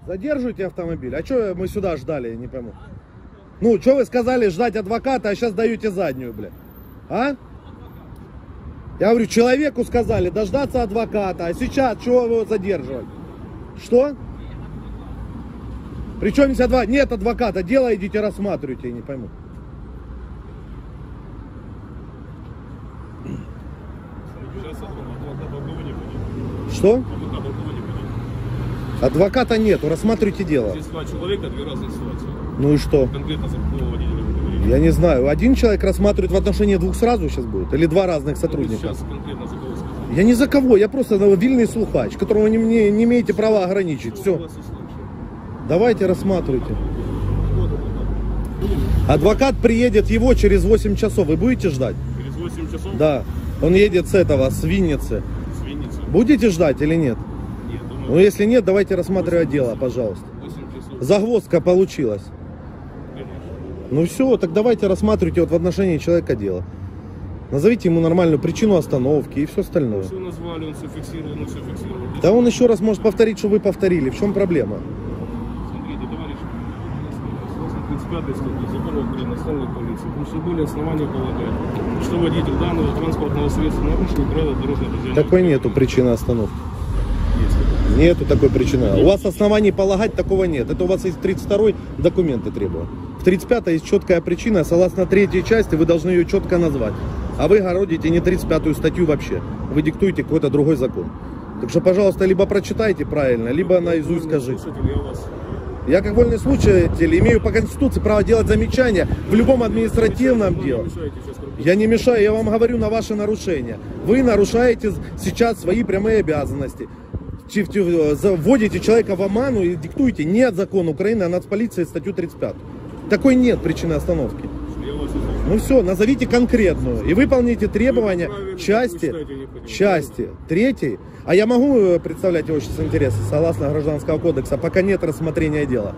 Задерживайте автомобиль. А что мы сюда ждали, я не пойму. Ну, что вы сказали ждать адвоката, а сейчас даете заднюю, бля? А? Я говорю, человеку сказали дождаться адвоката, а сейчас чего его задерживать? Что? Причем здесь адвокат? Нет адвоката, дело идите рассматривайте, я не пойму. Что? Адвоката нету, рассматривайте дело. Здесь два человека, две разные ситуации. Ну и что? Конкретно за какого водителя вы говорите? Я не знаю. Один человек рассматривает в отношении двух сразу сейчас будет? Или два разных сотрудника? Сейчас конкретно за кого сказали? Я не за кого, я просто вильный слухач, которого не имеете права ограничить. Все. Давайте рассматривайте. Адвокат приедет его через 8 часов. Вы будете ждать? Через 8 часов? Да. Он едет с этого, с Винницы. С Винницы? Будете ждать или нет? Нет, думаю. Ну если нет, давайте рассматривать дело, пожалуйста. 8 часов. Загвоздка получилась. Конечно. Ну все, так давайте рассматривайте вот в отношении человека дело. Назовите ему нормальную причину остановки и все остальное. Все назвали, он все фиксировал, он все фиксировал. Да он еще раз может повторить, что вы повторили. В чем проблема? Смотрите, товарищ, согласно 35 статьи Закона Украины о национальной полиции, потому что были основания полагать, что водитель данного транспортного средства нарушил правила дорожного движения. Такой нету причины остановки. Нету такой причины. У вас оснований полагать такого нет. Это у вас есть 32-й документы требуют. В 35-й есть четкая причина, согласно 3-й части вы должны ее четко назвать. А вы городите не 35-ю статью вообще. Вы диктуете какой-то другой закон. Так что, пожалуйста, либо прочитайте правильно, либо наизусть скажите. Я как вольный слушатель имею по Конституции право делать замечания в любом административном деле. Я не мешаю, я вам говорю на ваши нарушения. Вы нарушаете сейчас свои прямые обязанности. Вводите человека в оману и диктуете нет закона Украины о нацполиции статью 35. Такой нет причины остановки. Ну все, назовите конкретную и выполните требования части 3. А я могу представлять его сейчас интересы согласно Гражданского кодекса, пока нет рассмотрения дела?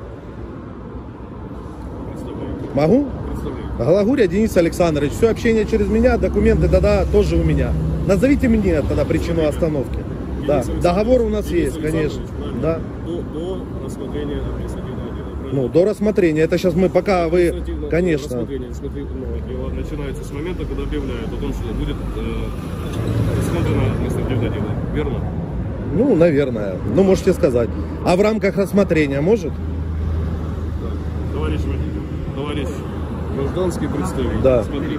Могу? Галагуря Денис Александрович. Все общение через меня, документы тогда тоже у меня. Назовите мне тогда причину остановки. Да, договор у нас есть, конечно. Да. До рассмотрения административного дела. Ну, до рассмотрения. Это сейчас мы пока вы, конечно. Дело начинается с момента, когда объявляют о том, что будет рассмотрено административное дело. Верно? Ну, наверное. Ну, можете сказать. А в рамках рассмотрения может? Да. Товарищ водитель, товарищ гражданский представитель. Да. Смотрите.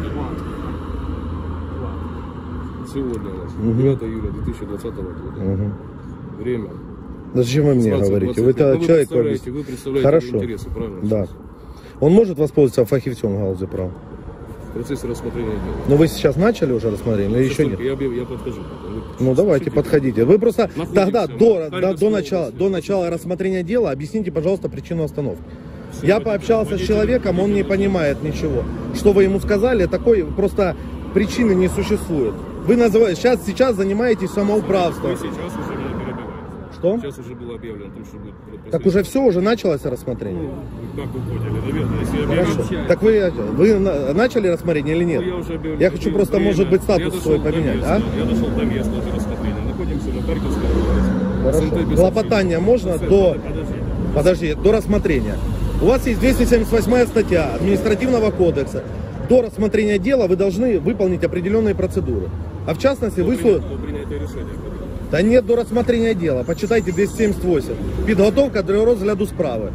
Сегодня у нас 9 июля 2020 года. Время. Да зачем вы мне говорите? Вы это человек вы представляете хорошо. Интересы, правильно? Да. Он может воспользоваться фахивцом в галузі прав? В процессе рассмотрения дела. Но вы сейчас начали уже рассмотрение или еще нет? Я подхожу. Ну давайте, подходите. Вы просто тогда Находимся до начала рассмотрения дела объясните, пожалуйста, причину остановки. Я пообщался с человеком, он не понимает ничего. Что вы ему сказали, такой просто причины не существует. Вы называете, сейчас занимаетесь самоуправством. Вы сейчас уже меня перебиваете. Что? Сейчас уже было объявлено о том, что будет. Так уже все, уже началось рассмотрение? Ну, как вы поняли, наверное, если объявить. Хорошо. Так вы начали рассмотрение или нет? Я уже объявил. Я хочу просто, может быть, статус свой поменять. А? Я дошел до места уже рассмотрения. Находимся на Харьковской улице. Хорошо. Клопотание можно до... Подожди, до рассмотрения. У вас есть 278 статья Административного кодекса. До рассмотрения дела вы должны выполнить определенные процедуры. А в частности, вы... До принятия решения. Да нет, до рассмотрения дела. Почитайте 278. Підготовка для розгляду справи.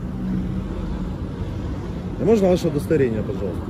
И можно ваше удостоверение, пожалуйста?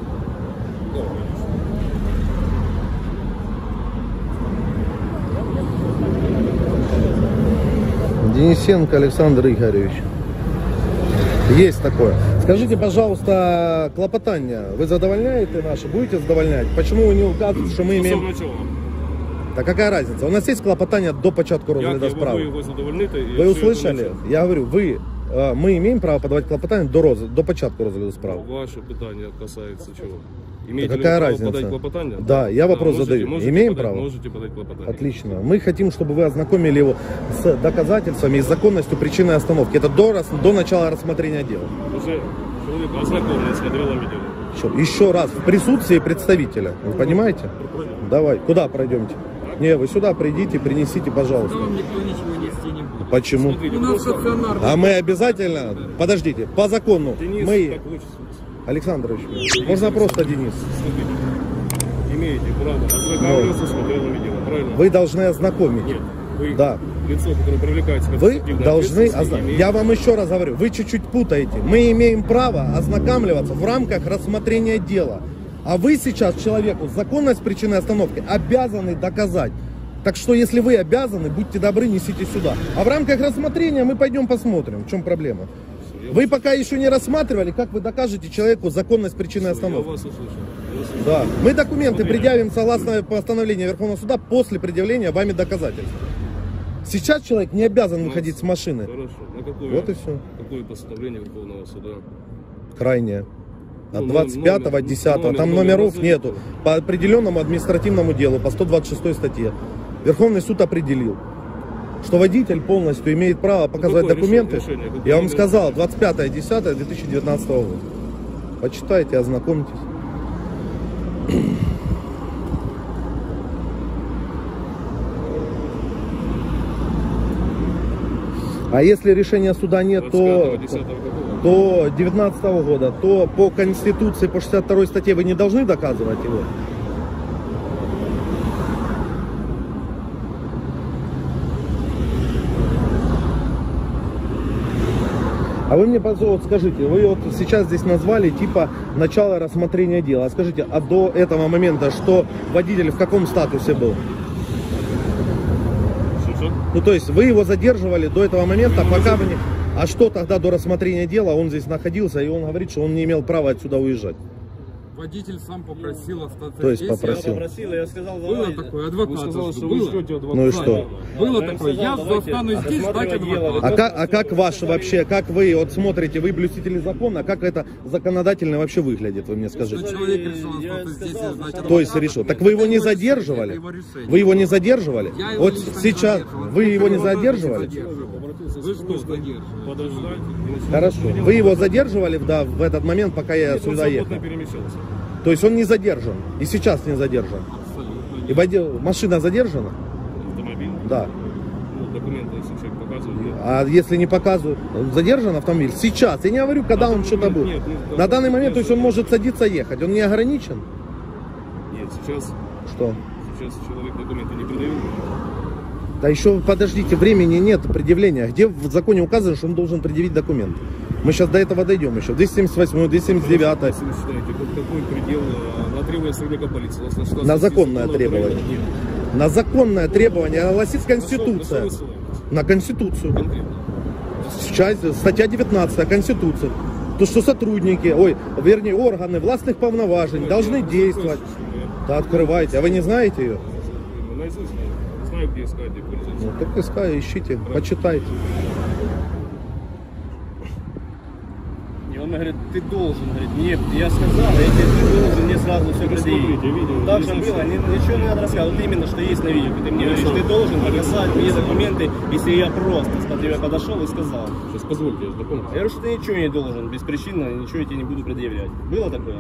Денисенко Александр Игоревич. Есть такое. Скажите, пожалуйста, клопотание вы задовольняете наши? Будете задовольнять? Почему вы не указываете, что мы имеем... Так какая разница? У нас есть клопотание до початку розгляду справи. Вы услышали? Я говорю, мы имеем право подавать клопотание до початку розгляду справи. Ваше питание касается чего? Имеете какая разница? Подать клопотание? Да, я вопрос задаю. Имеем право? Можете подать клопотание. Отлично. Мы хотим, чтобы вы ознакомили его с доказательствами и законностью причины остановки. Это до начала рассмотрения дела. Уже человек ознакомлен с материалами дела. Еще раз, в присутствии представителя. Вы понимаете? Давай, куда пройдемте? Не, вы сюда придите, принесите, пожалуйста. Вам никто ничего нести не будет. Почему? Смотрите, У нас просто- стационарный. А мы обязательно, подождите, по закону, Денис, мы, как вы чувствуете? Александрович, можно просто Денис. Смотрите, имеете право ознакомиться с материалами дела, правильно? Вы должны ознакомить. Нет, вы Да. лицо, которое привлекается к Вы административной должны, ответственности, имеете- я вам еще раз говорю, вы чуть-чуть путаете. Мы имеем право ознакомливаться в рамках рассмотрения дела. А вы сейчас человеку законность причины остановки обязаны доказать. Так что, если вы обязаны, будьте добры, несите сюда. А в рамках рассмотрения мы пойдем посмотрим, в чем проблема. Вы пока еще не рассматривали, как вы докажете человеку законность причины Я остановки. вас услышал. Да. Мы документы предъявим согласно постановлению Верховного суда после предъявления вами доказательств. Сейчас человек не обязан выходить с машины. Хорошо. На какое, Вот и все. какое постановление Верховного суда? Крайнее. От Ну, 25-го, 10-го. Там номеров нету. По определенному административному делу, по 126 статье. Верховный суд определил, что водитель полностью имеет право показать какое документы. решение? Какое Я вам решение? сказал, 25-10-2019 года. Почитайте, ознакомьтесь. А если решения суда нет, то 25-10 какого? до 19 года, то по Конституции, по 62 статье вы не должны доказывать его. А вы мне, вот скажите, вы вот сейчас здесь назвали типа начало рассмотрения дела. А скажите, а до этого момента что водитель в каком статусе был? Что? Ну то есть вы его задерживали до этого момента, пока вы не... А что тогда до рассмотрения дела он здесь находился, и он говорит, что он не имел права отсюда уезжать? Водитель сам попросил остаться То есть здесь. попросил. Я сказал, Было давай. такое, Вы адвокат. сказали, что было. вы ждете адвоката. Ну и что? Было Я такое, сказал, я давайте останусь здесь ждать рассматривать дело. адвоката. А как ваше вообще, как вы вот смотрите, вы блюстители закона, как это законодательно вообще выглядит, вы мне Что скажите? человек решил Я остаться здесь и сказал, ждать То есть адвоката. решил. Так вы его не Это его решение, задерживали? это его решение. Вы его не задерживали? Я его Вот лично не сейчас задерживал. вы его не Вы задерживали? Вы что задерживали? Подождать. Хорошо. Вы его задерживали в этот момент, пока я сюда ехал? Перемещался. То есть он не задержан. И сейчас не задержан. Абсолютно. И машина задержана? Автомобиль. Да. Ну, документы, если человек показывает. Нет. А если не показывают, задержан автомобиль? Сейчас. Я не говорю, когда он что-то был. Нет, На данный момент, то есть он может садиться ехать. Он не ограничен? Нет, сейчас Что? человек документы не придает. Да еще, подождите, времени нет предъявления. Где в законе указано, что он должен предъявить документ? Мы сейчас до этого дойдем еще. 278, 279. Если вы считаете, какой предел на требование сотрудника полиции? На законное требование. Нет. На законное требование гласит На что Конституция. вы ссылаетесь? На Конституцию. Конкретно. Часть, статья 19 Конституции. То, что сотрудники, вернее, органы властных повноважений должны действовать. Да, открывайте. А вы не знаете ее? Наизусть знаю, где искать, где пользоваться. Ну, так искай, ищите, почитайте. И он говорит, ты должен. Говорит, нет, я сказал, я тебе ты должен, мне сразу все предъявить. Смотрите, видео. Так же было, ничего не надо рассказывать. Вот именно, что есть на видео. Ты мне говоришь, ты должен показать мне документы, если я просто к тебе подошел и сказал. Сейчас позвольте, я знакомлюсь. Я говорю, что ты ничего не должен, беспричинно, ничего я тебе не буду предъявлять. Было такое?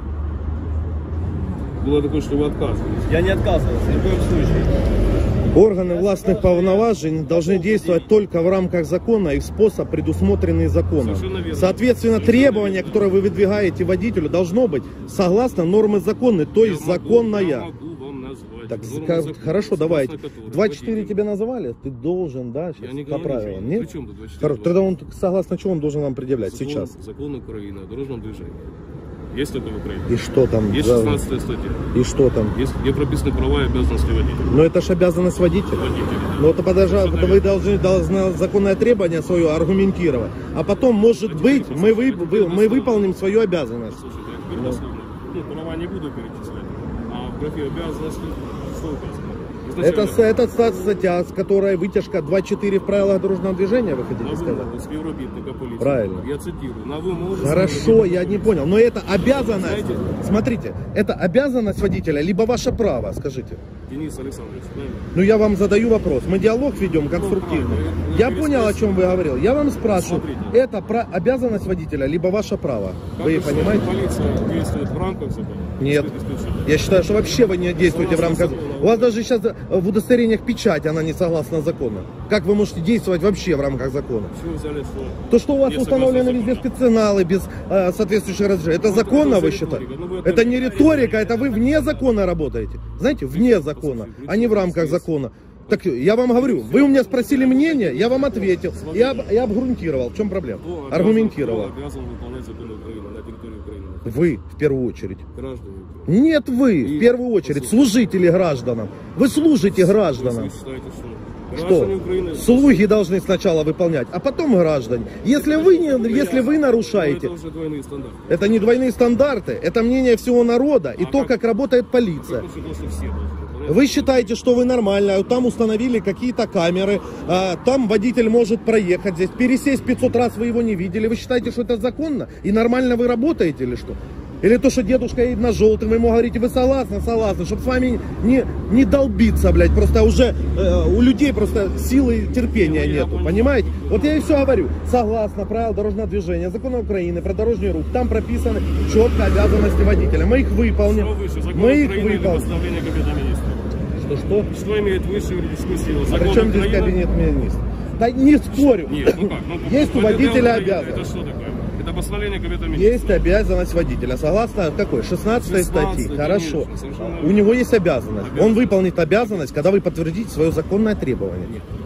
Было такое, что вы отказывались. Я не отказывался, ни в коем случае. Органы властных повноважений должны действовать только в рамках закона и в способ, предусмотренный законом. Совершенно верно. Соответственно, Совершенно требования, верно. которые вы выдвигаете водителю, должно быть согласно нормы закона, то есть Я законная. могу вам назвать. Так, нормы закона, хорошо, давайте. согласно которой 2.4 водитель- тебя называли? Ты должен, да, сейчас Я не по говорю правилам, ничего. нет? При чем тут 24? Хорошо, тогда он согласно чего он должен вам предъявлять Закон- сейчас? Закон Украины о дорожном движении. Есть такое в Украине? И что там? Есть за- 16 статья. И что там? Есть, где прописаны права и обязанности водителя. Но это же обязанность водителя. Водителя. Но это Совершенно вы должны законное требование свое аргументировать. А потом, может быть, мы выполним свою обязанность. Слушайте, а теперь дословно. Ну, права не буду перечислять. А в графе обязанности что указано? Это статья, с которой вытяжка 2.4 в правилах дорожного движения, вы хотите на сказать? вымогу співробітника полиции. Правильно. Я цитирую. На вымогу Хорошо, я не понял. Но это обязанность. Смотрите, это обязанность водителя, либо ваше право, скажите. Денис Александрович, правильно? Ну я вам задаю вопрос. Мы диалог ведем конструктивно. Я понял, о чем вы говорили. Я вам спрашиваю, Смотрите. это обязанность водителя, либо ваше право? Вы Как понимаете? Полиция действует в рамках закона? Нет. Исключительно. Я считаю, что вообще вы не действуете в рамках... У вас даже сейчас в удостоверениях печать, она не согласна закону. Как вы можете действовать вообще в рамках закона? Почему взяли, что... То, что у вас Не установлены согласно везде закону. спецналы без соответствующих разрешений, это законно, это вы же считаете? риторика. Ну, вы Это это- не риторика, это вы вне закона работаете. Знаете, вне закона, а не в рамках закона. Так я вам говорю, вы у меня спросили мнение, я вам ответил. Я обгрунтировал. В чем проблема? Кто Аргументировал. обязан выполнять законы Украины на территории Украины? Вы, в первую очередь. Граждане. Нет, вы, в первую очередь, служители гражданам. Вы служите гражданам. Вы считаете, что Что? граждане Украины... Слуги должны сначала выполнять, а потом граждане. Если вы нарушаете, Это уже двойные стандарты. это не двойные стандарты, это мнение всего народа и то, как работает полиция. Как лучше, что все должны выполнять? Вы считаете, что вы нормально, а там установили какие-то камеры, там водитель может проехать здесь, пересесть 500 раз вы его не видели. Вы считаете, что это законно и нормально вы работаете или что? Или то, что дедушка едет на желтый, вы ему говорите, вы согласны, согласны, чтобы с вами не долбиться, блядь, просто уже у людей просто силы и терпения нету, понимаете? Вот я и все говорю, согласно правил дорожного движения, закона Украины про дорожный рух, там прописаны четко обязанности водителя, мы их выполним, Что выше, закон мы их Украины или выполним. постановление Кабинета министров? Что? Что имеет высшую юридическую силу? А Закон при чем здесь Украины? кабинет министров? Да не спорю. Нет, ну как? Ну, Есть у ПДД водителя Украины, обязанность. Это что такое? Это постановление Кабинета министров. Есть обязанность водителя. Согласно какой? 16 статьи. 16-й, Хорошо. конечно, совершенно У него есть обязанность. Он выполнит обязанность, когда вы подтвердите свое законное требование.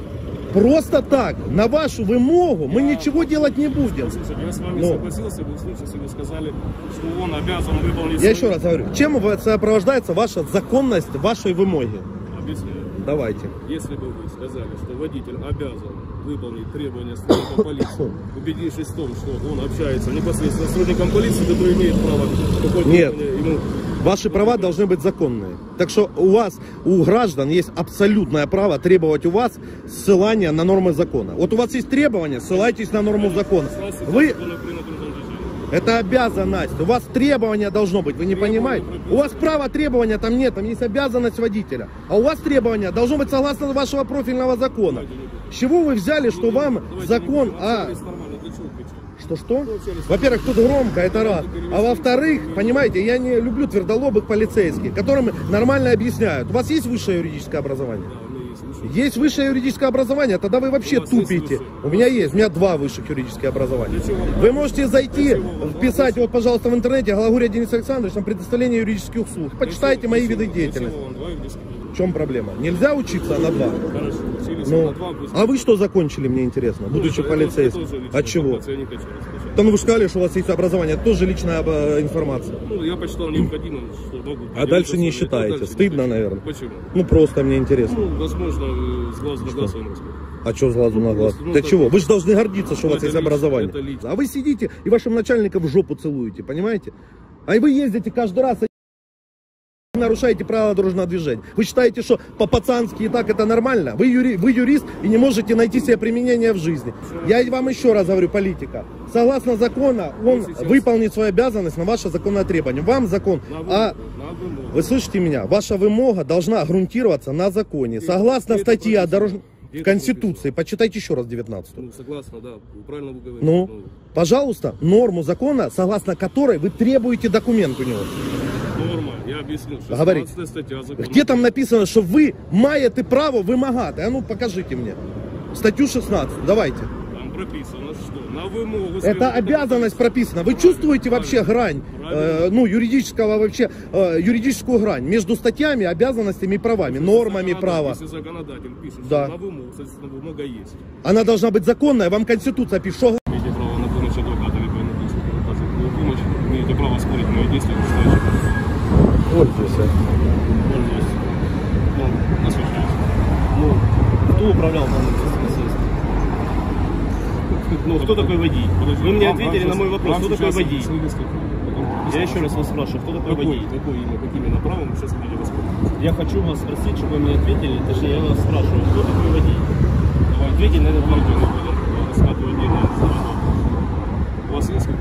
Просто так, на вашу вымогу мы ничего делать не будем. Слушайте, я с вами Ну. согласился бы в случае, если вы сказали, что он обязан выполнить... Я свои- еще раз говорю, чем сопровождается ваша законность вашей вымоги? Объясняю. Давайте. Если бы вы сказали, что водитель обязан выполнить требования сотрудника полиции, убедившись в том, что он общается непосредственно с сотрудником полиции, который имеет право какое-то Нет. ему... Ваши права должны быть законные. Так что у граждан есть абсолютное право требовать у вас ссылания на нормы закона. Вот у вас есть требования, ссылайтесь на норму закона. Вы, это обязанность. У вас требование должно быть, вы не понимаете? У вас права требования там нет, там есть обязанность водителя. А у вас требование должно быть согласно вашего профильного закона. С чего вы взяли, что вам закон Что? Во-первых, тут громко, это раз. А во-вторых, понимаете, я не люблю твердолобых полицейских, которым нормально объясняют. У вас есть высшее юридическое образование? Есть высшее юридическое образование, тогда вы вообще тупите. У меня есть, у меня 2 высших юридических образования. Вы можете зайти, вписать, вот, пожалуйста, в интернете Галагурия Денис Александрович, там предоставление юридических услуг. Почитайте мои виды деятельности. В чем проблема? Нельзя учиться на 2? Хорошо, учились Ну, на 2, пусть- а вы что закончили, мне интересно, будучи это полицейским? тоже личная От чего? информация, я не хочу раскрывать. Да ну вы же сказали, что у вас есть образование, это тоже личная информация. Ну, я посчитал необходимым, что могу... А дальше не поделиться с вами. считаете? Дальше не Стыдно, хочу. наверное. Почему? Ну просто мне интересно. Ну, возможно, с глазу на глаз вам расскажу. А что с глазу на глаз? Ну, Для так- чего? Вы же должны гордиться, что у Ну, вас это есть лично, образование. это лично. А вы сидите и вашим начальникам в жопу целуете, понимаете? А вы ездите каждый раз, нарушаете правила дорожного движения. Вы считаете, что по-пацански и так это нормально? Вы юрист и не можете найти себе применение в жизни. Я вам еще раз говорю, политика. Согласно закону, он выполнит свою обязанность на ваше законное требование. Вам закон, вы слышите меня? Ваша вымога должна грунтироваться на законе. Согласно статье о дорожном... В Конституции, почитайте еще раз 19. Ну, согласно, да, правильно вы говорите. Ну, пожалуйста, норму закона, согласно которой вы требуете документ у него. Норма, я объяснил, что Говорите. 16 статья закона. Где там написано, что вы маєте право вымогать? А ну покажите мне. Статью 16, давайте. Там прописано, что на вымогу... Это обязанность прописана. Вы чувствуете вообще грань, юридического вообще, юридическую грань между статьями, обязанностями и правами, нормами права? Если законодатель пишет, Да. что на вымогу, соответственно, вымога есть. Она должна быть законная, вам Конституция пишет, что... Имеете право на помощь адвоката либо на адвокатскую помощь. Имеете право спорить мои действия, что Пользуйся. пользуюсь. Ну, наслушаюсь. Ну, кто управлял данным средством? Ну, кто такой водитель? Вы мне ответили на мой вопрос, кто такой водитель? Я еще раз вас спрашиваю, кто такой водитель? Какое имя, каким именно правом вы сейчас хотите воспользоваться? Я хочу вас спросить, чтобы вы мне ответили, точнее, я вас спрашиваю, кто такой водитель? Ответьте на этот вопрос. Рассматривать дело. У вас есть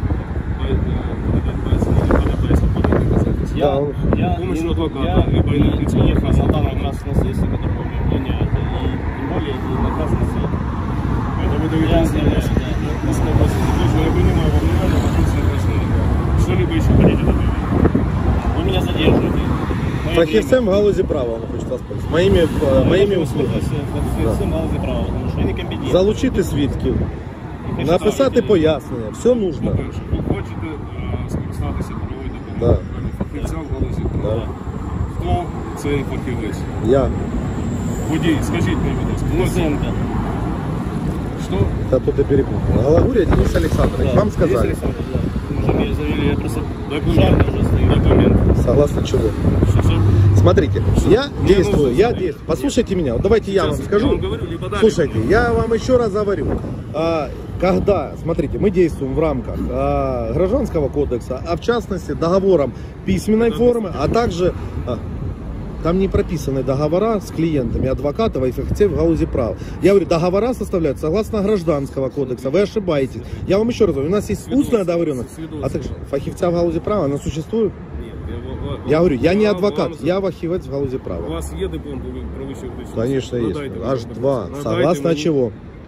Да, Я помощью адвоката, я либо не юридического ехал лица. на данном красном средстве, которое вы мне гоняете, и тем более не на красном свете. Это вы даете Я информацию. знаю, Я принимаю во внимание вопрос на красный. Что-либо еще хотите добавить? Вы меня задерживаете. Мое фахівцем в галузі права, он хочет вас моїми услугами. Фахівцем галузі права, тому що я не компетентний. Залучити свідків, написати пояснення, все нужно. По-перше, ви хочете скористатися правовою Да. допомогою фахівця в галузі права. Да. Хто цей фахівець? Я. Водій, скажіть мені, будь ласка. Луценко. Що? Да тут ты перепутал. Галагурия Денис Александрович, вам сказали. Денис Александрович, да. Уже меня завели, я просто Документ. жарко уже стою. Документ. Согласно чего? Что? Смотрите, я действую, нужно я знать. действую. Послушайте меня, вот давайте я вам Сейчас скажу. я вам говорю, либо далее. Слушайте, я вам еще раз говорю. Когда, смотрите, мы действуем в рамках Гражданского кодекса, а в частности договором письменной формы, а также там не прописаны договора с клиентами адвокатов и фахівців в галузі права. Я говорю, договора составляются согласно Гражданского кодекса, вы ошибаетесь. Я вам еще раз говорю, у нас есть устная договоренность, а также фахівця в галузі права, она существует? Нет, Я говорю, я не вам- адвокат, вам- я фахівець в галузі У права. вас є диплом про вищу юридичну Конечно, освіту? есть. Надайте мені Аж диплом. два. Надайте Согласно мені. чего?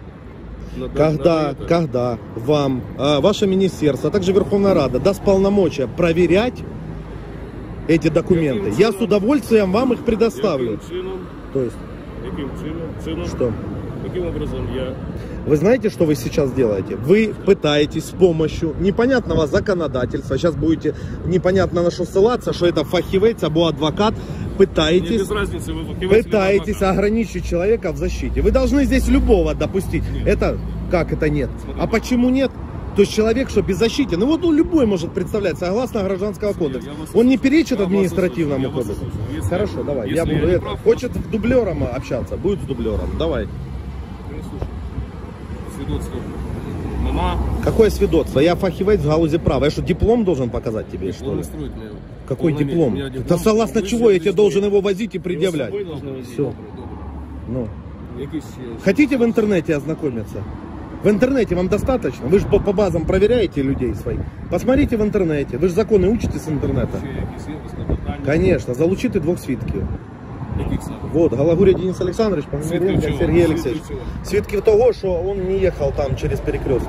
Когда вам ваше министерство, а также Верховная Рада даст полномочия проверять эти документы, я с удовольствием вам их предоставлю. Яким чином? То есть, Яким чином? что? Каким образом я... Вы знаете, что вы сейчас делаете? Вы пытаетесь с помощью непонятного законодательства, сейчас будете непонятно на что ссылаться, что это фахивец, або адвокат, Мне пытаетесь... без разницы, вы фахівець, Пытаетесь либо адвокат. ограничить человека в защите. Вы должны здесь любого допустить. Это как это нет? А почему нет? То есть человек, что беззащитен, ну вот любой может представлять, согласно Гражданского кодекса. Я вас Он не услышал. перечит Я вас административному услышал. Я вас кодексу. услышал. Если- Хорошо, давай, если я буду не это. прав, Хочет с дублером общаться, будет с дублером. Давай. Я не слушаю. Свідоцтво нема. Какое свидетельство? Я фахивец в галузе права. Я что, диплом должен показать тебе, что Он ли? не строит мне. Какой Он диплом? у меня Это согласно Высшее чего я тебе юридическое- должен его возить и Его с предъявлять? собой должны возить. Всё. Добре, добре. Ну. Якісь ще- Хотите в интернете ознакомиться? В интернете вам достаточно? Вы же по базам проверяете людей своих. Посмотрите в интернете. Вы же законы учите с интернета. Ще якісь є клопотання? Конечно, залучите двух свідків. Яких саме? Вот, Галагуря Денис Александрович, Пономаренко чего? Сергей Свідків Алексеевич. чого? Свідків того, что он не ехал там через перекресток.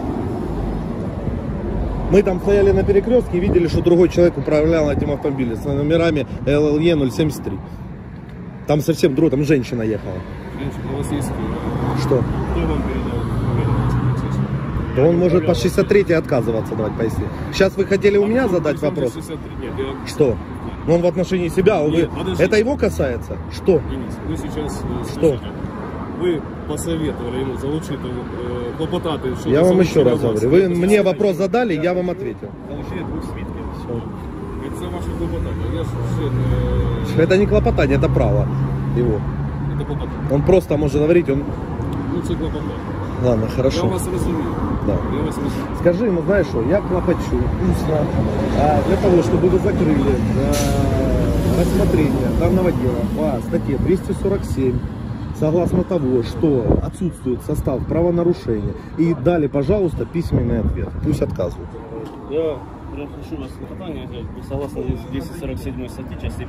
Мы там стояли на перекрестке и видели, что другой человек управлял этим автомобилем с номерами ЛЛЕ 073. Там совсем другой, там женщина ехала. Женщина, у вас есть Что? кто вам передал? Да он может по 63-й отказываться, давать поясни. Сейчас вы хотели у меня задать вопрос? 63. Нет, я... Что? Ну, он в отношении себя, а Нет, вы... подождите. Это его касается? Что? Денис, вы сейчас... Что? слушайте, Вы посоветовали ему залучить клопотати. щодо Я вам залучення еще раз вас. говорю. Вы мне вопрос задали, я вам ответил. Залучили двух свідків. Це ваше клопотання. Я ж все... Это не клопотание, это право его. Це клопотання. Он просто может говорить, он... Ну, це клопотання. Ладно, Я хорошо. вас розумію. Да. Я вас розумію. Скажи ему, знаешь что, я клопочу устно для того, чтобы вы закрыли рассмотрение данного дела по статье 247, согласно того, что отсутствует состав правонарушения, и дали, пожалуйста, письменный ответ. Пусть отказывают. Я прошу вас клопотання, согласно 247 статті, части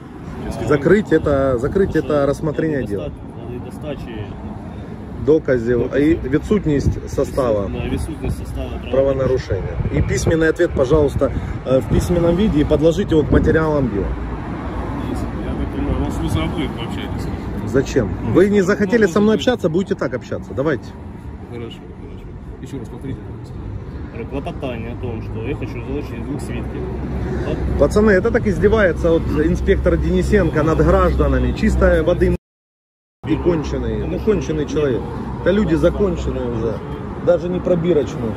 1. Закрыть это рассмотрение дела. Достачі, Доказів и відсутність состава відсутність составу правонарушения. И письменный ответ, пожалуйста, в письменном виде и подложите его к материалам дела. Я так понимаю, вас вы забыли общаетесь. Зачем? Вы не захотели со мной общаться, будете так общаться. Давайте. Хорошо, хорошо. Еще раз повторите. Клопотання о том, що я хочу залучити двох свідків. Пацаны, это так издевается вот инспектор Денисенко над гражданами. Чистой воды и конченый. Ну, конченый человек. Это люди законченные уже. Даже не пробирочные.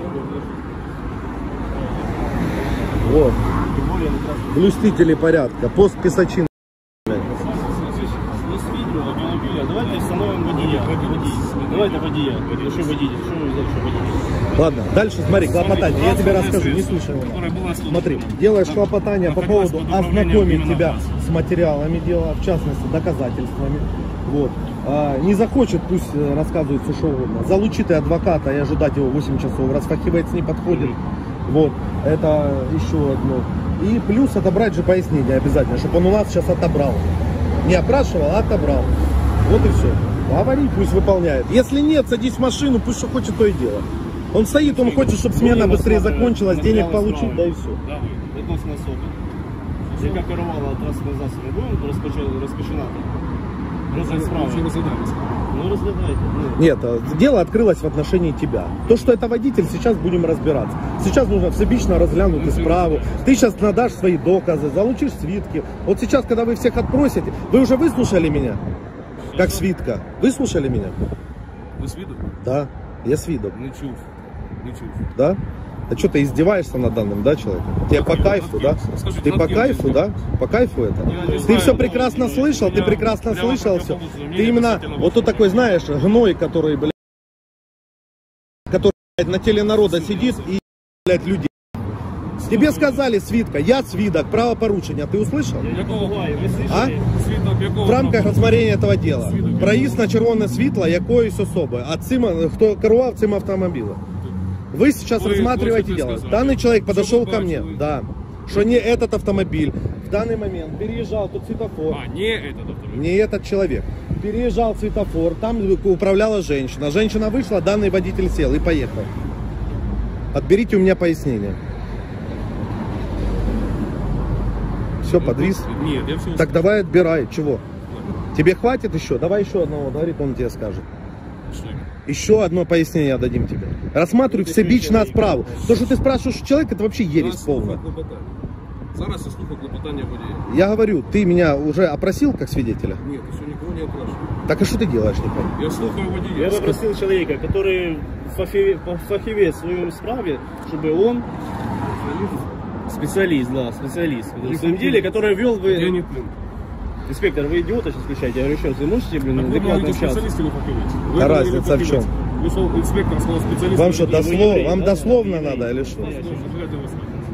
Вот. Блюстители порядка. Пост писачин. Не свідків автомобіля, давайте встановимо водія. Давайте водія. Що водій? Що ви взяли, що водій? Ладно, дальше смотри, клопотание. Я тебе расскажу, не слушай его. Которая была слушана. Смотри, делаешь клопотание по поводу ознакомить тебя с материалами дела, в частности, доказательствами. Вот. Не захочет, пусть рассказывает все, что угодно. Залучи ты адвоката и ожидать его 8 часов. Раз фахивец не подходит. Вот. Это еще одно. И плюс отобрать же пояснение обязательно, чтобы он у нас сейчас отобрал. Не опрашивал, а отобрал. Вот и все. Говори, пусть выполняет. Если нет, садись в машину, пусть что хочет, то и дело. Он стоит, он хочет, чтобы смена быстрее закончилась, денег получить, да и все. Да, вы. Відносно особи, яка керувала транспортним засобом, буде розпочинати. Розгляд справи. Що розглядаємо? Ну, розглядайте. Ну. Нет, дело открылось в отношении тебя. То, что это водитель, сейчас будем разбираться. Сейчас нужно всебично разглянуть справу. Ты сейчас надашь свои доказы, залучишь свидки. Вот сейчас, когда вы всех отпросите, вы уже выслушали меня? Как свидка. Выслушали меня? Ви свідок? Да, я свидок. Не чув. Не чув. Да? А что, ты издеваешься над данным, да, человеком? Тебе по кайфу, да? Ты по кайфу, да? По кайфу это? Ты все прекрасно слышал, ты прекрасно слышал все. Ты именно, вот тут такой, знаешь, гной, который, блядь, который, блядь, на теле народа сидит и, блядь, людей. Тебе сказали свидка, я свидок, правопорушення, ты услышал? А? Свідок якого? В рамках розмірення этого дела. Проїзд на червоне світло якоїсь особи. А цим, хто керував цим автомобілем. Вы сейчас Вы рассматриваете хочете дело. сказать? Данный человек Что подошел вы ко мне, бачили? да, что не этот автомобиль в данный момент переезжал тут светофор. А, не этот автомобиль. Не этот человек. Переезжал светофор, там управляла женщина. Женщина вышла, данный водитель сел и поехал. Отберите у меня пояснение. Все, подвис. Нет, я все. Так давай отбирай, чего? Тебе хватит еще? Давай еще одного, говорит, он тебе скажет. Еще одно пояснение дадим тебе. Рассматривай всебично справу. То, что ты спрашиваешь у человека, это вообще ересь полная. Зараз я слухаю клопотання водія. Я говорю, ты меня уже опросил как свидетеля? Нет, еще никого не опрашиваю. Так а что ты делаешь, не понял? Я слухаю водія. Я попросил человека, который фахивец в своем справе, чтобы он специалист, да, специалист в этом деле, который вел Я вы... не плюну. Инспектор, вы идиота сейчас включаете? Я говорю, что, вы можете, блин, Так вы адекватно говорите общаться? специалист или фахивец? А Вы говорили разница в чем? фахивец. Вышел инспектор, сказал специалист. Вам что, или фахивец? дословно, вам да? дословно Еврей. надо или что? Разглядывай вас.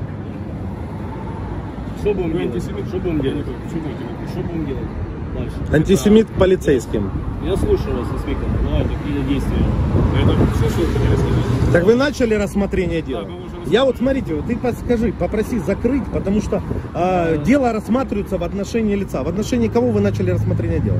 Что будем Вы делать? антисемит? Что будем делать? Почему будете делать? Что будем делать дальше? Антисемит к полицейским. Я слушаю вас, инспектор. Давайте, какие действия? Это все, что вы хотели сказать? Так вы начали рассмотрение дела? Да, мы уже рассмотрели. Я вот, смотрите, вот ты подскажи, попроси закрыть, потому что дело рассматривается в отношении лица. В отношении кого вы начали рассмотрение дела?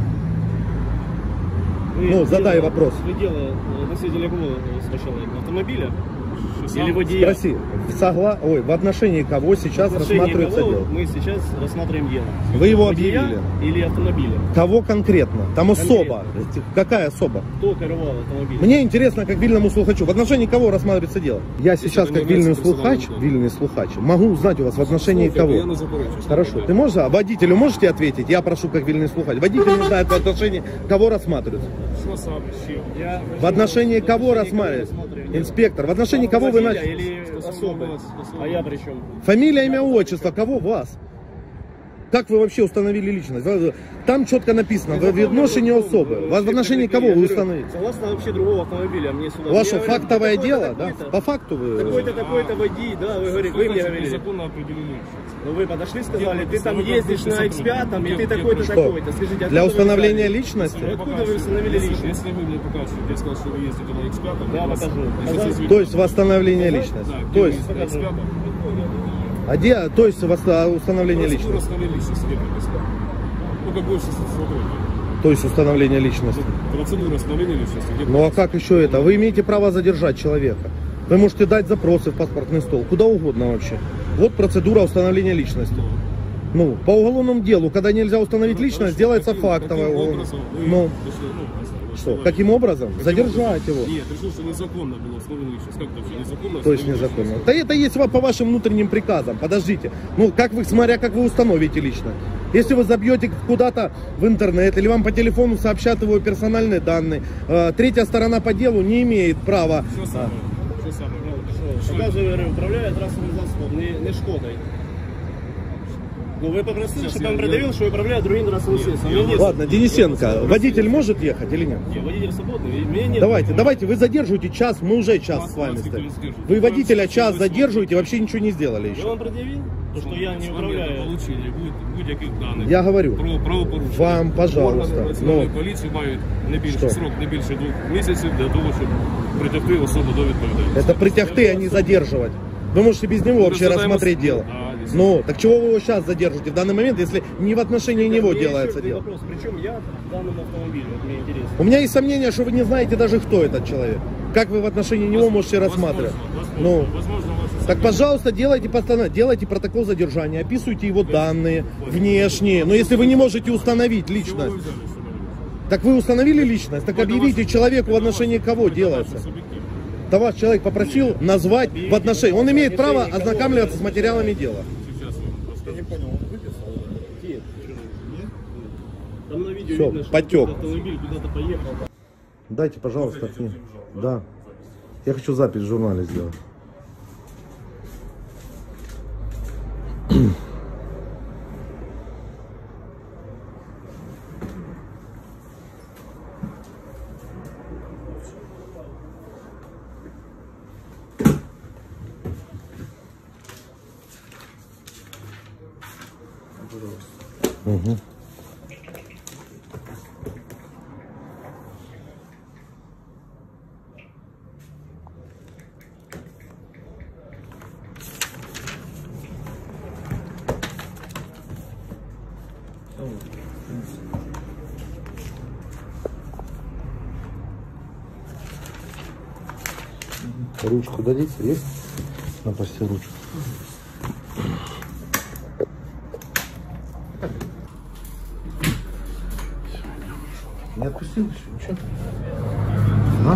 Ну, задай вопрос. Вы дело относительно кого сначала? Автомобиля? Что Или сам- водия? Спроси, в отношении кого сейчас В отношении рассматривается кого дело? мы сейчас рассматриваем дело? Вы его Водия объявили? или автомобиля? Кого конкретно? Там особа. Какая особа? Кто керував автомобилем? Мне интересно, как вильному слухачу, в отношении кого рассматривается дело? Я сейчас, вы как не вильный являетесь слухач, персоналом, могу узнать у вас в отношении Слухайте, я кого? не заперечую. Хорошо, ты можешь, а водителю можете ответить? Я прошу, как вильный слухач. Водитель не знает в отношении кого рассматривается. Что сам? Чем? Я В отношении кого рассматривается? Инспектор, в отношении кого вы Водителя начали? или особо? А я при чем? Фамилия, имя, отчество, кого вас? Как вы вообще установили личность? Там четко написано, в отношении особы. В отношении кого вы установили? Согласно вообще другого автомобиля, мне сюда. Ваше Мне говорят, фактовое такой-то, дело, да? такой-то, По факту вы... Такой-то, такой-то водитель, да, вы говорите, вы мне говорили. Незаконно определили. Ну вы подошли, сказали, ты там Где ездишь на X5, и ты такой-то, Что? такой-то. Скажите, Для откуда вы установления взяли? личности? Откуда вы установили личность? Если вы мне покажете, я сказал, что вы ездите на X5, Да, у вас- покажу. Если Покажу. есть То есть восстановление личности. Да, То где есть, вы ездите на X5, а где, то есть установление процедура личности? установления личности, где прописано? Ну, как больше сотрудников. То есть установление личности. Процедура установления личности, где Ну а как еще это? Вы имеете право задержать человека. Вы можете дать запросы в паспортный стол, куда угодно вообще. Вот процедура установления личности. Ну, по уголовному делу, когда нельзя установить личность, делается фактовое. Ну, что, каким образом? Задержать его. Нет, решил, что незаконно было установлена личность. Как это вообще незаконно? То есть незаконно. Да это есть по вашим внутренним приказам. Подождите. Ну, как вы, смотря как вы установите лично. Если вы забьете куда-то в интернет, или вам по телефону сообщат его персональные данные, третья сторона по делу не имеет права. Что самое? Что самое? Показую, говорю, управляє транспортним засобом, не шкодою. Ну вы попросили, чтобы он предъявил, что управляет другим транспортным средством. У меня нет- Ладно, Денисенко, водитель может ехать или нет? Нет, водитель свободный, и меня нет. Давайте, вы задерживаете час, мы уже час с вами стоим. Вы водителя час задерживаете, вообще ничего не сделали Я еще. вам предъявил, то, что я не С вами управляю. получили будь-яких даних. Я говорю, Про правопорушення. вам, пожалуйста, Органи національної ну. поліції мають не більше Що? срок, не більше 2 місяців для того, щоб притягти особу до відповідальності. Это притягты, а не задерживать. Вы можете без него вообще задаем рассмотреть вопрос. дело. Да, здесь- Ну, так чего вы его сейчас задержите в данный момент, если не в отношении него Мне делается еще дело? вопрос, причем я в данном автомобиле, вот мне интересно. У меня есть сомнение, что вы не знаете даже, кто этот человек. Как вы в отношении него можете рассматривать? Ну, Возможно, ваши так, пожалуйста, делайте протокол задержания, описывайте его данные внешние. Но если вы не можете установить Чего вы личность, взяли, что Так вы установили личность, так объявите человеку, в отношении кого делается. Да ваш человек попросил назвать в отношении. Он имеет право ознакомливаться с материалами дела. Я не понял, он выписал? Там на видео Всё, видно, что потек. автомобиль куда-то поехал. Дайте, пожалуйста, книгу. Да. Я хочу запись в журнале сделать. Угу. Ручку дадите? Есть? На почте ручку. Не отпустил еще? Ничего? А?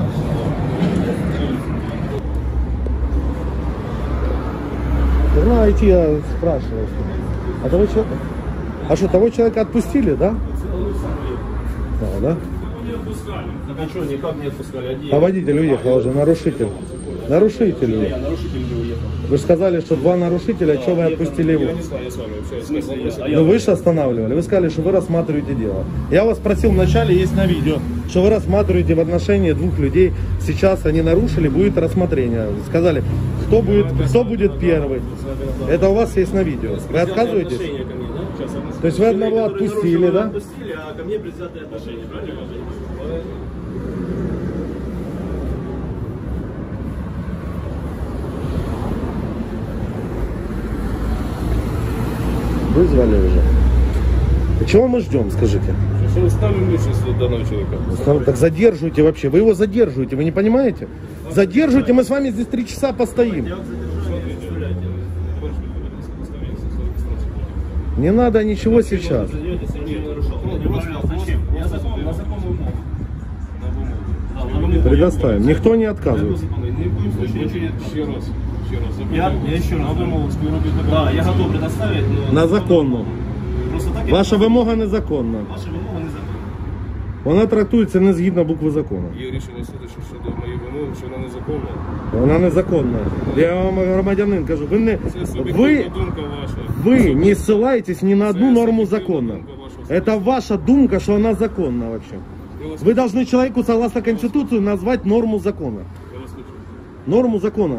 Знаете, я спрашивал. А того человека? А что, того человека отпустили, да? А, да? Так а что, никак не отпускали? А водитель уехал уже, нарушитель. Нарушитель уехал. Нарушитель не уехал. Вы же сказали, что два нарушителя, что вы отпустили его? Я не знаю, я с вами общаюсь. В смысле, Ну вы же останавливали, вы сказали, что вы рассматриваете дело. Я вас спросил вначале, есть на видео, что вы рассматриваете в отношении двух людей. Сейчас они нарушили, будет рассмотрение. Вы сказали, кто будет первый. Это у вас есть на видео. Вы отказываетесь? То есть вы одного отпустили, да? Отпустили, а ко мне предвзятые отношения, правильно? Вызвали уже. Чего мы ждем, скажите? Что установим личность данного человека? Так задерживайте вообще. Вы его задерживаете, вы не понимаете? Задерживайте, мы с вами здесь 3 часа постоим. Не надо ничего сейчас. Предоставим. Никто не отказывается. Я еще раз. Да, я готов предоставить, но... На законну. Просто так Ваша вимога незаконна. Ваша вимога не законна. Вона трактується не згідно букви закону. Є рішення суду, що щодо моєї вимоги, що вона незаконна. Вона незаконна. Я вам громадянин кажу, Це суб'єктивна думка ваша. вы не ссылаетесь ни на одну норму закона. Это ваша думка, что она законна вообще. Вы должны человеку согласно Конституции назвать норму закона. Я вас слышу. Норму закона.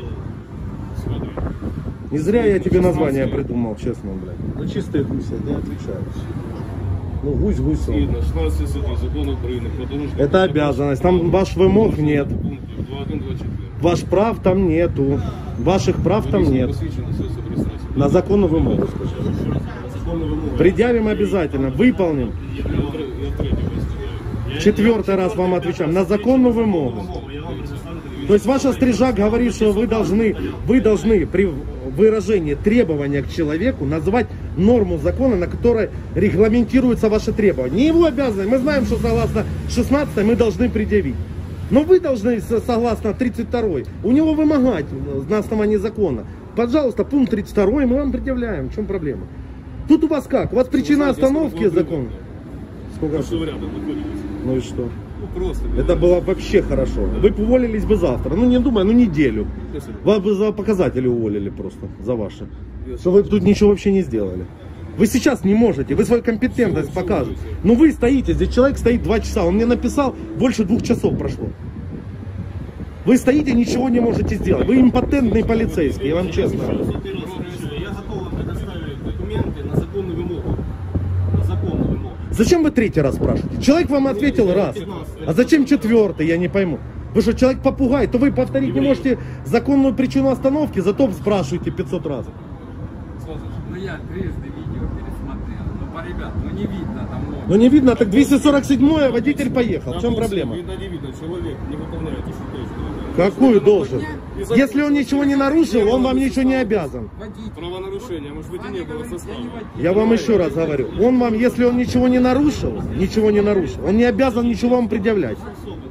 Не зря я тебе название придумал, честно, блядь. Ну чистые гуси, не отвечаю. Ну гусь гусем. Згідно 16 статті Закону України про дорожній Это обязанность. Там ваш вымог нет. пунктів 2.1.24. Ваш прав там нету. Ваших прав там нет. Посвідчено средство реєстрації. На законную вымогу. Законна вимога. Предъявим обязательно. Выполним. Я втретє виясняю. 4-й раз вам отвечаем. На законную вымогу. Я вам предоставлю. То есть ваша стрижак говорит, что вы должны при выражении требования к человеку назвать норму закона, на которой регламентируются ваши требования. Не его обязанность. Мы знаем, что согласно 16 мы должны предъявить. Но вы должны, согласно 32-й, у него вымогать на основании закона. Пожалуйста, пункт 32-й мы вам предъявляем. В чем проблема? Тут у вас как? У вас причина остановки закона? Сколько? Що ви рядом знаходитесь? Ну и что? Ну просто. Это было вообще хорошо. Вы бы уволились бы завтра. Ну не думаю, ну неделю. Вас бы за показатели уволили просто, за ваши. Что вы тут ничего вообще не сделали. Вы сейчас не можете, вы свою компетентность покажете. Но вы стоите, здесь человек стоит 2 часа. Он мне написал, больше 2 часов прошло. Вы стоите, ничего не можете сделать. Вы импотентный полицейский, я вам честно. Я готов вам предоставить документы на законную вимогу. На законную вимогу. Зачем вы 3-й раз спрашиваете? Человек вам ответил раз. А зачем 4-й, я не пойму. Вы что, человек попугай, то вы повторить не можете законную причину остановки, зато спрашиваете 500 раз. Ну я трижды видео пересмотрел. Ну, ребят, ну не видно там номер. Ну не видно, так 247-е, водитель поехал. В чем проблема? Видно, не видно, человек не выполняет еще точно. Какую должен? Если он ничего не нарушил, он вам ничего не обязан. Водитель. Правонарушение, может быть, и не было состава. Я вам еще раз говорю, он вам, если он ничего не нарушил, он не обязан ничего вам предъявлять.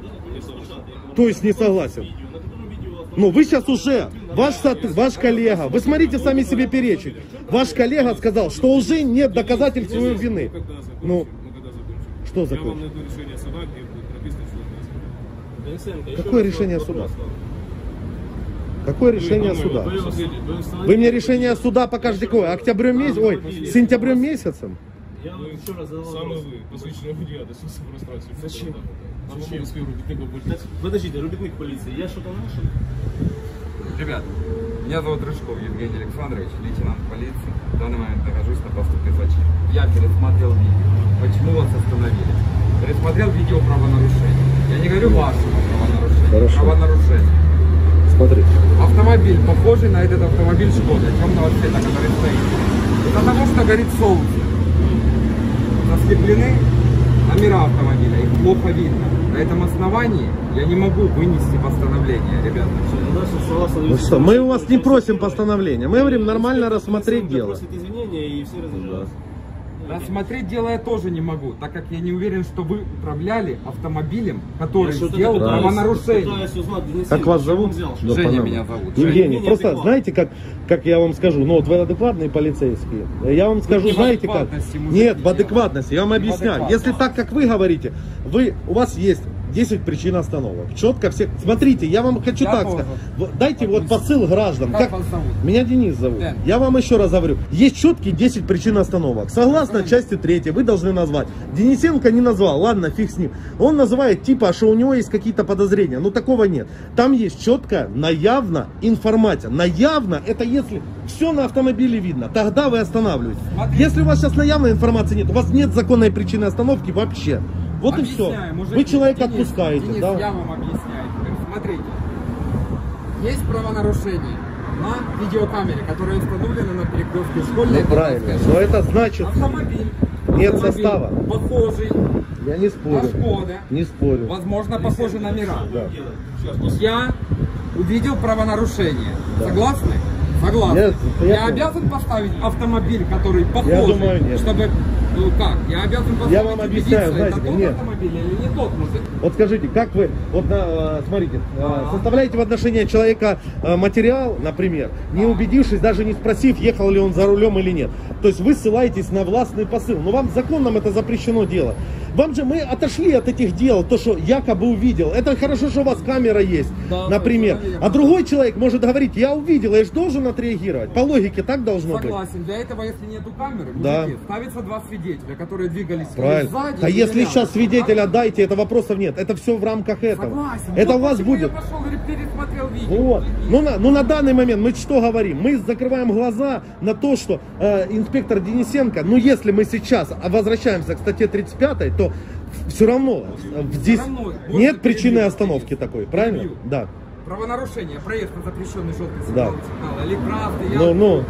То есть не согласен. Ну вы сейчас уже, ваш коллега, вы смотрите, сами себе перечить. Ваш коллега сказал, что уже нет доказательств своей вины. Ну, что Я вам закончить? найду решение суда, где будет прописано, что это. Какое решение суда? Какое решение суда? Вы мне решение суда покажете какое? Октябрем месяцем? Ой, сентябрем месяцем? Я вам еще раз задал Самый вопрос. вы, посвященный водія, до суду пространстве. Зачем? Зачем? Свой рубитник обличать. Подождите, рубитник полиции, я что-то нарушил? Ребят, меня зовут Рыжков Евгений Александрович, лейтенант полиции. В данный момент нахожусь на посту ПСЧ. Я пересмотрел видео. Почему вас остановили? Пересмотрел видео правонарушения. Я не говорю вашего правонарушения. Хорошо. Правонарушения. Смотрите. Автомобиль, похожий на этот автомобиль Шкода, темного цвета, который стоит. Из-за того, что горит солнце, заскреплены номера автомобиля, их плохо видно. На этом основании я не могу вынести постановление, ребята. Ну что, мы у вас не просим постановления, мы говорим нормально рассмотреть дело. Просит извинения и все разобрались. Рассмотреть дело я тоже не могу, так как я не уверен, что вы управляли автомобилем, который сделал пытаюсь- правонарушение. Как вас зовут? Да, Женя Панама. меня зовут. Евгений, Женя. просто Адекват. знаете, как я вам скажу, ну вот вы адекватные полицейские, я вам скажу, не в знаете как? адекватности, мужики, Нет, в дело. адекватности, я вам Не в объясняю. адекватности. Если так, как вы говорите, у вас есть 10 причин остановок. Четко все. Смотрите, я вам хочу Я так тоже. сказать. Дайте вот посыл граждан. Как вас зовут? Меня Денис зовут. Дэн. Я вам еще раз говорю. Есть четкие 10 причин остановок. Согласно части 3, вы должны назвать. Денисенко не назвал. Ладно, фиг с ним. Он называет типа, что у него есть какие-то подозрения. Ну такого нет. Там есть четкая, наявно информация. Наявно это если все на автомобиле видно. Тогда вы останавливаетесь. Смотрите. Если у вас сейчас наявной информации нет, у вас нет законной причины остановки вообще. Вот и все. Объясняю, мужики. Вы человека Денис, отпускаете, Денис, да? я вам объясняю. Теперь смотрите. Есть правонарушение на видеокамере, которая установлена на перекрестке школьной. Ну правильно. Но это значит, Автомобиль. Нет Автомобиль состава. Похожий я не на спорю. Шкода. Не спорю. Возможно, похожи номера. Да. Я увидел правонарушение. Да. Согласны? Согласны. Нет, я Я понял. обязан поставить автомобиль, который похожий, думаю, нет. чтобы... Ну как? Я обязан поставить, Я вам объясняю, убедиться, знаете, это тот нет. автомобиль или не тот мужик. Вот скажите, как вы, вот смотрите, составляете в отношении человека материал, например, не убедившись, даже не спросив, ехал ли он за рулем или нет. То есть вы ссылаетесь на властный посыл. Но вам законом это запрещено делать. Вам же мы отошли от этих дел, то, что якобы увидел. Это хорошо, что у вас камера есть, Да, например. наверное. А другой человек может говорить, я увидел, я же должен отреагировать. По логике так должно быть. Согласен. Для этого, если нету камеры, Да. мужики, ставится два свидетеля, которые двигались или Правильно. сзади, А или если рядом. сейчас свидетеля дайте, это вопросов нет. Это все в рамках этого. Согласен. Это Вот у вас почему будет. Я пошел, говорит, пересмотрел видео. Вот. Ну на данный момент мы что говорим? Мы закрываем глаза на то, что инспектор Денисенко, ну если мы сейчас возвращаемся к статье 35, то все равно здесь равно нет будет причины перебью, остановки Денис. такой, правильно? Перебью. Да. Правонарушение, проезд на запрещенный желтый Да. сигнал или красный, я... Ну,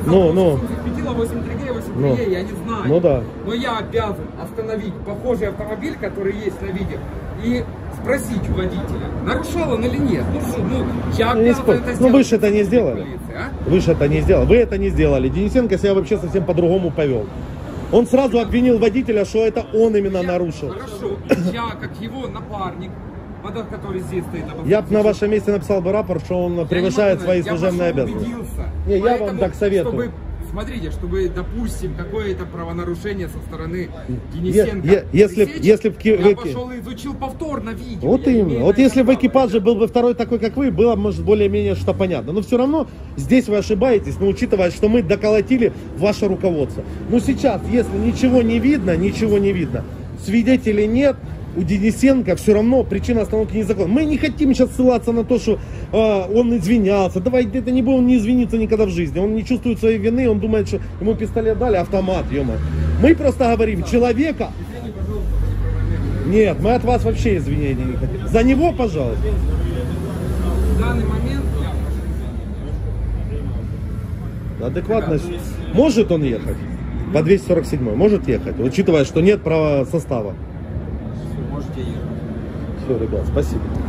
ну. 83Г, 83Е, Ну. я не знаю. Ну да. Но я обязан остановить похожий автомобиль, который есть на видео, и спросить у водителя, нарушал он или нет. Ну что, я Ну, не обязан спорь. это Ну, сделать. вы же это не сделали. Полиции, а? Вы же это не сделали. Вы это не сделали. Денисенко себя вообще совсем по-другому повел. Он сразу обвинил водителя, что это он именно нарушил. Хорошо, я как его напарник, который здесь стоит. Я бы на вашем месте написал бы рапорт, что он превышает свои служебные обязанности. Не, я вам так советую. Чтобы, смотрите, чтобы, допустим, какое-то правонарушение со стороны Денисенко если пресечь, в я пошел и изучил повторно видео. Вот я именно. имею Вот на если это в экипаже был бы второй такой, как вы, было, может, более-менее что понятно. Но все равно здесь вы ошибаетесь, но учитывая, что мы доколотили ваше руководство. Но сейчас, если ничего не видно, свидетелей нет, у Денисенко все равно причина остановки незаконна. Мы не хотим сейчас ссылаться на то, что он извинялся. Давайте, это не будет, он не извинится никогда в жизни. Он не чувствует своей вины, он думает, что ему пистолет дали, автомат, ё-моё. Мы просто говорим, человека... Нет, мы от вас вообще извинений не хотим. За него, пожалуйста. В данный момент я Адекватность. Может он ехать? По 247 может ехать, учитывая, что нет права состава. Можете ехать. Все, ребят, спасибо.